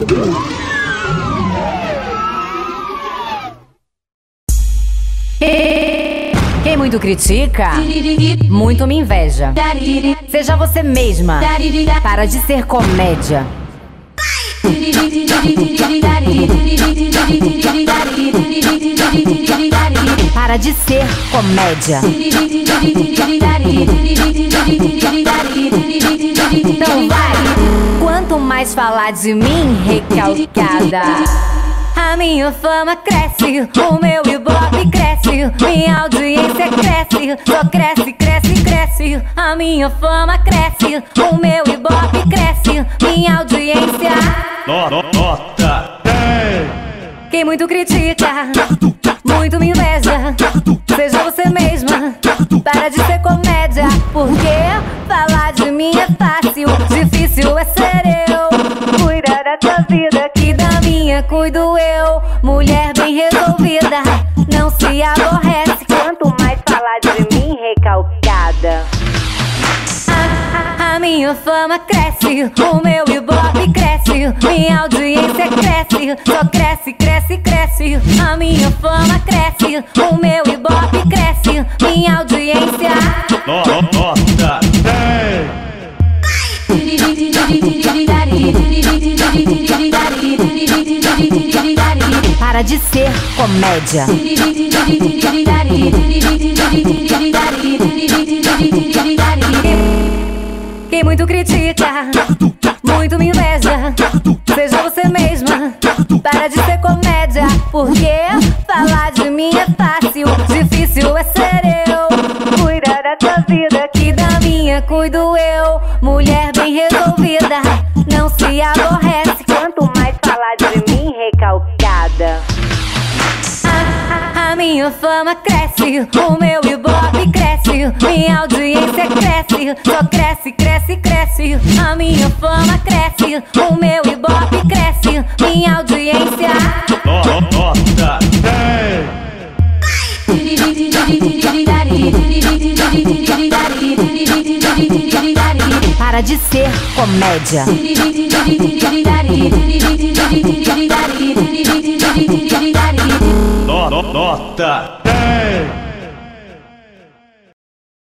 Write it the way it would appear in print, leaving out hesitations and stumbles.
Quem muito critica, muito me inveja. Seja você mesma, para de ser comédia. Para de ser comédia. Então vai. Quanto mais falar de mim, recalcada, a minha fama cresce, o meu ibope cresce, minha audiência cresce, só cresce, cresce, cresce. A minha fama cresce, o meu ibope cresce, minha audiência. Nota 10. Quem muito critica, muito me inveja. Seja você mesma, para de ser comédia. Porque falar de mim é fácil, difícil é ser eu. Cuida da tua vida, que da minha cuido eu. Mulher bem resolvida, não se aborrece. Quanto mais falar de mim, recalcada. A minha fama cresce, o meu ibope cresce, minha audiência cresce, só cresce, cresce, cresce. A minha fama cresce, o meu ibope cresce, minha audiência. Nota 10. Para de ser comédia. Quem muito critica, muito me inveja. Seja você mesma, para de ser comédia. Porque falar de mim é fácil, difícil é ser eu. Cuida da tua vida, que da minha cuido eu. Mulher bem resolvida, não se aborrece. Quanto mais falar de mim, recalcada. A minha fama cresce, o meu ibope cresce, minha audiência cresce, só cresce, cresce, cresce. A minha fama cresce, o meu ibope cresce, minha audiência. Nota 10. Para de ser comédia. Nota 10.